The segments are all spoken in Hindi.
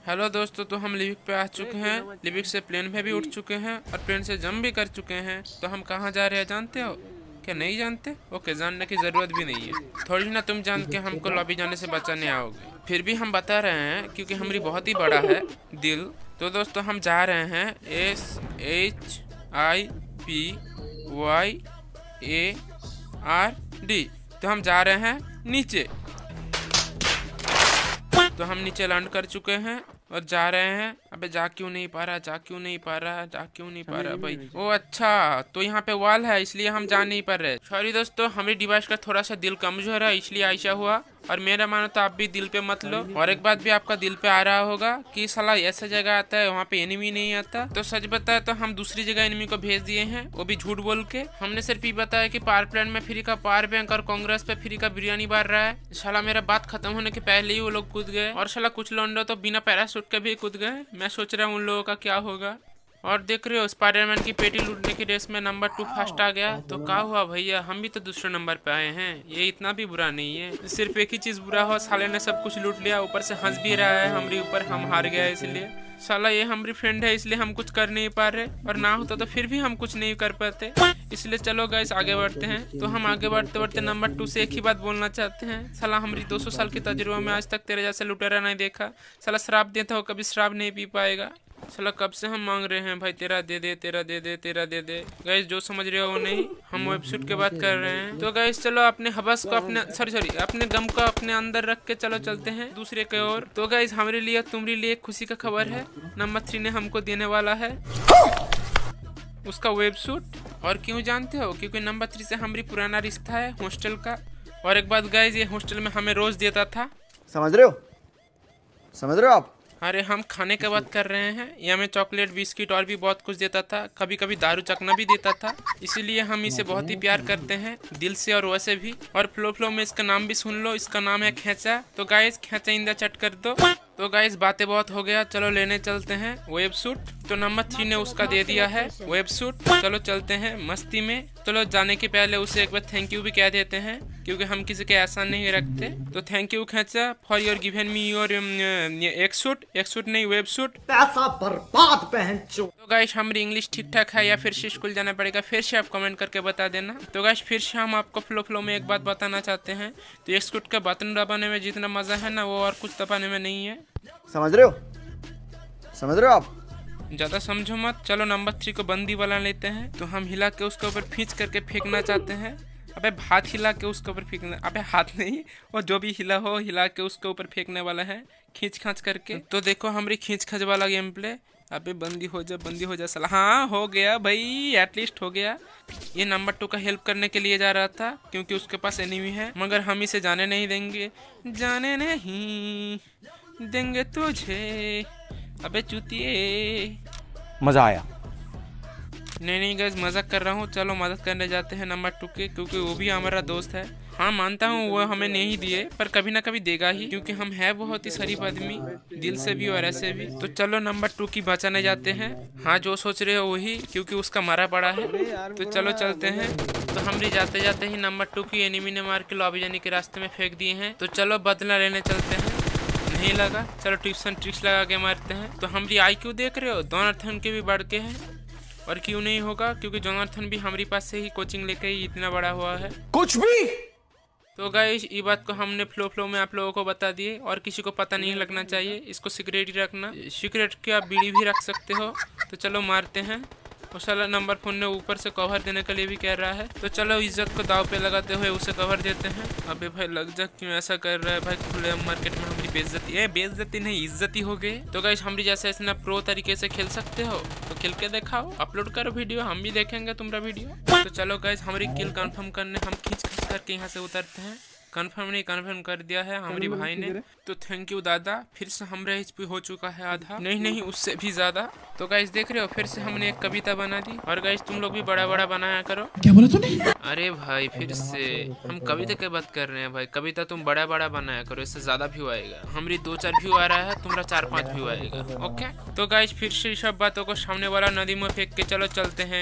हेलो दोस्तों, तो हम लिविक पे आ चुके हैं। लिविक से प्लेन में भी उठ चुके हैं और प्लेन से जंप भी कर चुके हैं। तो हम कहाँ जा रहे हैं जानते हो क्या? नहीं जानते? ओके, जानने की ज़रूरत भी नहीं है। थोड़ी ना तुम जान के हमको लॉबी जाने से बचाने आओगे। फिर भी हम बता रहे हैं क्योंकि हमारी बहुत ही बड़ा है दिल। तो दोस्तों हम जा रहे हैं SHIPYARD। तो हम जा रहे हैं नीचे। तो हम नीचे लैंड कर चुके हैं और जा रहे हैं। अबे जा क्यों नहीं पा रहा, जा क्यों नहीं पा रहा, जा क्यों नहीं पा रहा भाई? ओ अच्छा, तो यहाँ पे वॉल है इसलिए हम जा नहीं पा रहे। सॉरी दोस्तों, हमारी डिवाइस का थोड़ा सा दिल कमजोर है इसलिए ऐसा हुआ। और मेरा मानो तो आप भी दिल पे मत लो। और एक बात भी आपका दिल पे आ रहा होगा कि साला ऐसा जगह आता है वहाँ पे एनिमी नहीं आता। तो सच बताया तो हम दूसरी जगह एनिमी को भेज दिए हैं, वो भी झूठ बोल के। हमने सिर्फ ये बताया कि पावर प्लांट में फ्री का पावर बैंक और कांग्रेस पे फ्री का बिरयानी बार रहा है। साला मेरा बात खत्म होने के पहले ही वो लोग कूद गए। और साला कुछ लौंडे तो बिना पैराशूट के भी कूद गए। मैं सोच रहा हूँ उन लोगों का क्या होगा। और देख रहे हो स्पाइडरमैन की पेटी लूटने की रेस में नंबर 2 फर्स्ट आ गया। तो क्या हुआ भैया, हम भी तो दूसरे नंबर पे आए हैं। ये इतना भी बुरा नहीं है। सिर्फ एक ही चीज बुरा हो, साले ने सब कुछ लूट लिया, ऊपर से हंस भी रहा है हमारे ऊपर। हम हार गए इसलिए। साला ये हमारी फ्रेंड है इसलिए हम कुछ कर नहीं पा रहे, और ना होता तो फिर भी हम कुछ नहीं कर पाते। इसलिए चलो गाइस आगे बढ़ते हैं। तो हम आगे बढ़ते बढ़ते नंबर 2 से एक ही बात बोलना चाहते हैं। साला हमारी 200 साल की तजुर्बा में आज तक तेरे जैसा लुटेरा नहीं देखा। साला शराब देता हो, कभी शराब नहीं पी पाएगा। साला कब से हम मांग रहे हैं भाई, तेरा दे दे, तेरा दे दे, तेरा दे दे। गाइस जो समझ रहे हो वो नहीं, हम वेबसूट की बात कर रहे हैं। तो गाइस चलो अपने हवस को अपने गम को अपने अंदर रख के चलो चलते हैं दूसरे की ओर। तो गाइस हमारे लिए तुम्हारे लिए खुशी का खबर है, नंबर 3 ने हमको देने वाला है उसका वेबसूट। और क्यों जानते हो? क्योंकि नंबर 3 से हमारी पुराना रिश्ता है हॉस्टल का। और एक बात गाइस, ये हॉस्टल में हमें रोज देता था। समझ रहे हो आप? अरे हम खाने की बात कर रहे हैं। ये हमें चॉकलेट, बिस्किट और भी बहुत कुछ देता था। कभी कभी दारू चखना भी देता था। इसीलिए हम इसे बहुत ही प्यार करते हैं दिल से और वैसे भी। और फ्लो में इसका नाम भी सुन लो, इसका नाम है खेचा। तो गाइस खेचा इंदा चट कर दो। तो गाइस बातें बहुत हो गया, चलो लेने चलते हैं वेबसूट। तो नंबर 3 ने उसका दे दिया है वेबसूट। चलो चलते हैं मस्ती में। चलो जाने के पहले उसे एक बार थैंक यू भी कह देते हैं, क्योंकि हम किसी के ऐसा नहीं रखते। तो थैंक यू खेचा for your given me your एक सूट नहीं वेबसूट। पैसा बर्बाद पहनचो। तो गाइस हमारी इंग्लिश ठीक ठाक है या फिर से स्कूल जाना पड़ेगा, फिर से आप कमेंट करके बता देना। तो गाइस फिर से हम आपको फ्लो में एक बात बताना चाहते हैं। तो एक सूट का बटन दबाने में जितना मजा है ना, वो और कुछ दबाने में नहीं है। समझ रहे हो आप? ज्यादा समझो मत। चलो नंबर 3 को बंदी वाला लेते हैं। तो हम हिला के उसके ऊपर खींच करके फेंकना चाहते हैं। अबे हाथ हिला के उसके ऊपर फेंकना, अबे हाथ नहीं, और जो भी हिला हो हिला के उसके ऊपर फेंकने वाला है, खींच खांच करके। तो देखो हमारी खींच खांच वाला गेम प्ले। अबे बंदी हो जा साला। हाँ हो गया भाई, एटलीस्ट हो गया। ये नंबर 2 का हेल्प करने के लिए जा रहा था क्योंकि उसके पास एनिमी है, मगर हम इसे जाने नहीं देंगे, जाने नहीं देंगे तुझे। अबे चूतिए। मजा आया? नहीं गाइस मजाक कर रहा हूँ। चलो मदद करने जाते हैं नंबर 2 के, क्योंकि वो भी हमारा दोस्त है। हाँ मानता हूँ वो हमें नहीं दिए, पर कभी ना कभी देगा ही, क्योंकि हम है बहुत ही शरीफ आदमी दिल से भी और ऐसे भी। तो चलो नंबर 2 की बचाने जाते हैं। हाँ जो सोच रहे हो वही, क्योंकि उसका मारा पड़ा है। तो चलो चलते हैं। तो हम भी जाते जाते ही नंबर 2 की एनिमी ने मार के लॉबी जाने के रास्ते में फेंक दिए हैं। तो चलो बदला लेने चलते हैं। नहीं लगा, चलो टिप्स एंड ट्रिक्स लगा के मारते हैं। तो हमारी IQ देख रहे हो, जोनाथन के भी बढ़ के है। और क्यों नहीं होगा, क्योंकि जोनाथन भी हमारे पास से ही कोचिंग लेके ही इतना बड़ा हुआ है। कुछ भी। तो गाइस ये बात को हमने फ्लो में आप लोगों को बता दिए, और किसी को पता नहीं लगना चाहिए। इसको सीक्रेट ही रखना। सीक्रेट की आप बीड़ी भी रख सकते हो। तो चलो मारते हैं। और साला नंबर 4 ने ऊपर से कवर देने के लिए भी कह रहा है। तो चलो इज्जत को दाव पे लगाते हुए उसे कवर देते हैं। अबे भाई लग जा, क्यों ऐसा कर रहा है भाई? खुले मार्केट में हमारी बेइज्जती नहीं इज्जती हो गई। तो गाइस हमारी जैसे इतना प्रो तरीके से खेल सकते हो तो खेल के दिखाओ, अपलोड करो वीडियो, हम भी देखेंगे तुम्हारा वीडियो। तो चलो गाइस हमारी किल कंफर्म करने हम खींच करके यहाँ से उतरते हैं। कंफर्म कर दिया है हमारी भाई ने। तो थैंक यू दादा। फिर से हमारा HP हो चुका है आधा, नहीं उससे भी ज्यादा। तो गाइस देख रहे हो फिर से हमने एक कविता बना दी। और गाइस तुम लोग भी बड़ा बनाया करो। क्या बोला तूने? अरे भाई फिर से हम कविता की बात कर रहे हैं भाई। कविता तुम बड़ा बनाया करो, इससे ज्यादा व्यू आएगा। हमारी 2-4 व्यू आ रहा है, तुम्हारा 4-5 व्यू आएगा। ओके तो गाइस फिर से सब बातों को सामने वाला नदी में फेंक के चलो चलते हैं।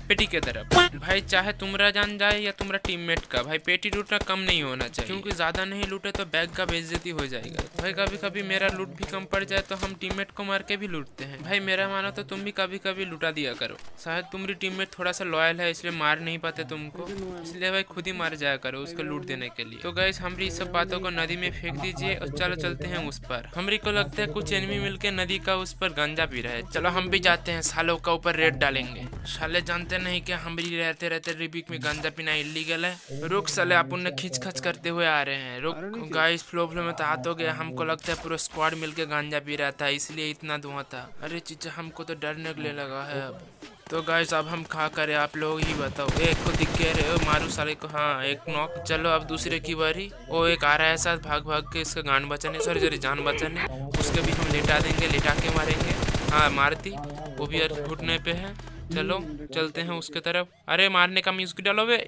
पेटी के तरफ। भाई चाहे तुम्हारा जान जाए या तुम्हारा टीममेट का, भाई पेटी लूटना कम नहीं होना चाहिए, क्योंकि ज्यादा नहीं लूटे तो बैग का बेइज्जती हो जाएगा। भाई कभी कभी मेरा लूट भी कम पड़ जाए तो हम टीममेट को मार के भी लूटते हैं। भाई मेरा मानो तो तुम भी कभी कभी लुटा दिया करो। शायद तुम्हारी टीममेट थोड़ा सा लॉयल है इसलिए मार नहीं पाते तुमको, इसलिए भाई खुद ही मार जाया करो उसको लूट देने के लिए। तो गाइस हमारी सब बातों को नदी में फेंक दीजिए और चलो चलते हैं उस पर। हमरी को लगता है कुछ एनिमी मिलके नदी का उस पर गांजा पी रहे हैं। चलो हम भी जाते हैं, सालों का ऊपर रेड डालेंगे। साले जानते नहीं कि हम भी रहते रहते रिबिक में गांजा पीना इलीगल है। रुक साले अपन ने खींच खच करते हुए आ रहे हैं। रुक गाइस फ्लो में तो हाथ हो गया। हमको लगता है पूरा स्क्वाड मिलके गांजा पी रहा था इसलिए इतना धुआं था। अरे चीचा हमको तो डर निकलने लगा है अब। तो गाइस अब हम खा करें आप लोग ही बताओ। एक को दिख गया रे, मारू साले को। हाँ एक नॉक। चलो अब दूसरे की बारी। वो एक आ रहा है साथ भाग भाग के इसका गांड बचाने, सॉरी जान बचाने। उसके भी हम लेटा देंगे, लेटा के मारेंगे। हाँ मार दी, वो भी घुटने पे है। चलो चलते हैं उसके तरफ। अरे मारने का म्यूजिक डालो बे।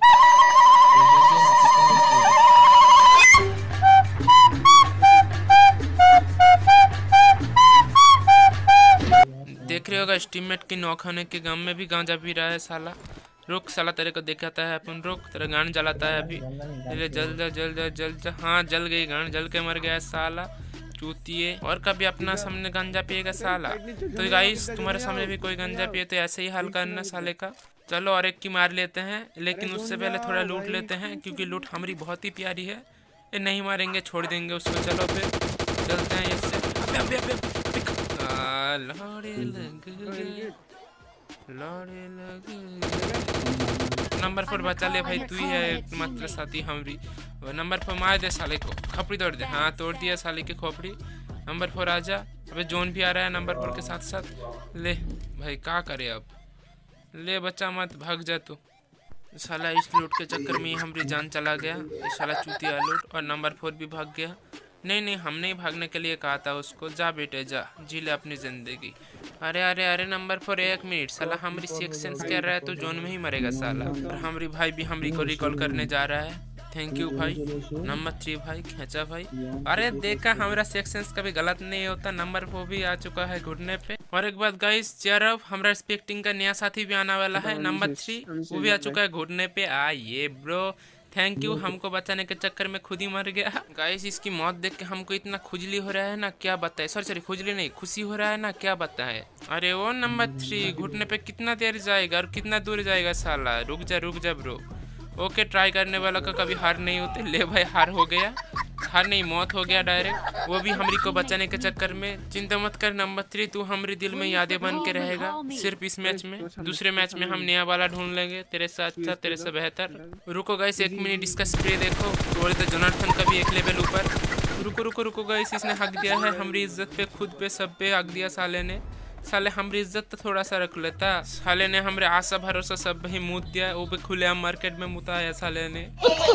देख रहे होगा टीममेट की नॉक होने के गम में भी गांजा पी रहा है साला। रुक साला तेरे को दिखाता है अपन। रुक तेरा गांड जलाता है अभी। जल जा जल जा जल जा। हाँ जल गई गांड, जल के मर गया है साला चूतिए। और कभी अपना सामने गांजा पिएगा साला। तो गाइस तुम्हारे सामने भी कोई गांजा पिए तो ऐसे ही हाल करना साले का। चलो और एक की मार लेते हैं, लेकिन उससे पहले थोड़ा लूट लेते हैं क्योंकि लूट हमारी बहुत ही प्यारी है। ये नहीं मारेंगे, छोड़ देंगे उसको। चलो फिर चलते हैं इससे। नंबर 4 बचा ले भाई, तू ही है एकमात्र साथी हमारी। नंबर 4 मार दे साले को, खोपड़ी तोड़ दे। हाँ तोड़ दिया साले की खोपड़ी। नंबर 4 आजा। अबे जोन भी आ रहा है नंबर 4 के साथ साथ। ले भाई क्या करे अब, ले बच्चा मत भाग जा तू। साला इस लूट के चक्कर में हमारी जान चला गया। ये साला चूतिया लूट। और नंबर 4 भी भाग गया। नहीं हमने ही भागने के लिए कहा था उसको। जा बेटे जा, जी ले अपनी जिंदगी। अरे अरे अरे नंबर 4 1 मिनट। साला हमारी सिक्स सेंस कर रहा है तो जोन में ही मरेगा साला। और हमारी भाई भी हमारी को रिकॉल करने जा रहा है। थैंक यू भाई। नंबर 3 भाई खींचा भाई। अरे देखा हमारा सेक्शंस कभी गलत नहीं होता। नंबर 4 भी आ चुका है घुटने पे। और एक बात गाइस, चेयर अप हमारा स्पेक्टिंग का नया साथी भी आने वाला है। नंबर 3 वो भी आ चुका है घुटने पे। ये ब्रो थैंक यू, हमको बचाने के चक्कर में खुद ही मर गया। गाइस इसकी मौत देख के हमको इतना खुजली हो रहा है ना क्या बताए। सॉरी खुजली नहीं, खुशी हो रहा है ना क्या बताए। अरे वो नंबर 3 घुटने पे कितना देर जाएगा और कितना दूर जाएगा साला। रुक जा ब्रो। ओके ट्राई करने वाला का कभी हार नहीं होते। ले भाई हार हो गया, हार नहीं मौत हो गया डायरेक्ट, वो भी हमारी को बचाने के चक्कर में। चिंता मत कर नंबर 3, तू हमारे दिल में यादें बन के रहेगा सिर्फ इस मैच में। दूसरे मैच में हम नया वाला ढूंढ लेंगे तेरे से अच्छा, तेरे से बेहतर। रुको गाइस 1 मिनट, इसका स्प्रे देखो। थोड़े तो जोनाथन का भी 1 लेवल ऊपर। रुको गाइस, इसने हक दिया है हमारी इज्जत पे, खुद पे सब पे हक दिया साले ने। साले हमारी इज्जत तो थोड़ा सा रख लेता। साले ने हमारे आशा भरोसा सब ही मूत दिया, वो भी खुले आम मार्केट में मुता है साले ने।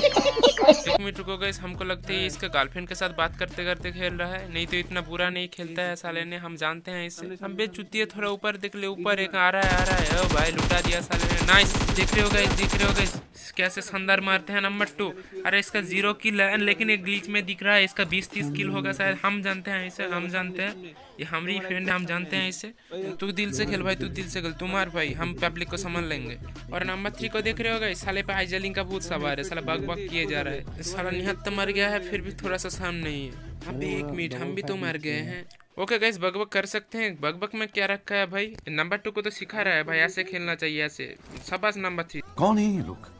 1 मिनट रुको गाइस, हमको लगता है इसका गर्लफ्रेंड के साथ बात करते करते खेल रहा है, नहीं तो इतना बुरा नहीं खेलता है साले ने, हम जानते हैं इसे। हम बेचुती है थोड़ा ऊपर देख ले, ऊपर एक आ रहा है। ओ भाई लुटा दिया साले ने। नाइस, देख रहे हो गाइस कैसे शानदार मारते हैं नंबर 2। अरे इसका 0 किल है, लेकिन एक ग्लिच में दिख रहा है इसका 20-30 किल होगा शायद। हम जानते हैं इसे, हम जानते हैं ये हमारी फ्रेंड है, हम जानते हैं इसे। तू दिल से खेल भाई, तू दिल से खेल, तू मार भाई, हम पब्लिक को समझ लेंगे। और नंबर 3 को देख रहे हो गाइस, साले पे हाइजलिंग का भूत सवार है, साला बग किए जा रहा है। साला निहत्त मर गया है फिर भी थोड़ा सा साम नहीं है। अबे 1 मिनट, हम भी तो मर गए हैं। ओके गाइस बग कर सकते हैं। बग में क्या रखा है भाई, नंबर 2 को तो सिखा रहा है भाई ऐसे खेलना चाहिए, ऐसे। शाबाश नंबर 3। कौन है ये लोग,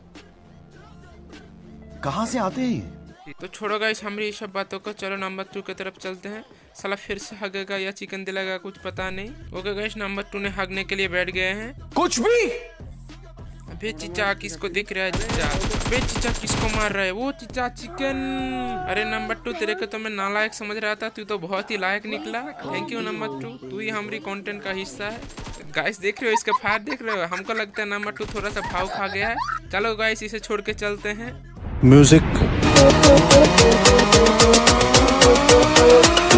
कहाँ से आते हैं? तो छोड़ो गाइस हमारी ये सब बातों को, चलो नंबर 2 की तरफ चलते हैं। साला फिर से हगेगा या चिकन दिलाएगा कुछ पता नहीं। ओके गाइस नंबर 2 ने हगने के लिए बैठ गए हैं। कुछ भी। अबे चीचा किसको दिख रहा है चीचा? अबे चीचा किसको मार रहा है? वो चीचा चिकन। अरे नंबर 2 तेरे को तो मैं नालायक समझ रहा था, तू तो बहुत ही लायक निकला। थैंक यू नंबर 2, तू ही हमारी कंटेंट का हिस्सा है। गाइस देख रहे हो इसका फायर, देख रहे हो? हमको लगता है नंबर 2 थोड़ा सा भाव खा गया है। चलो गाइस इसे छोड़ के चलते हैं। म्यूजिक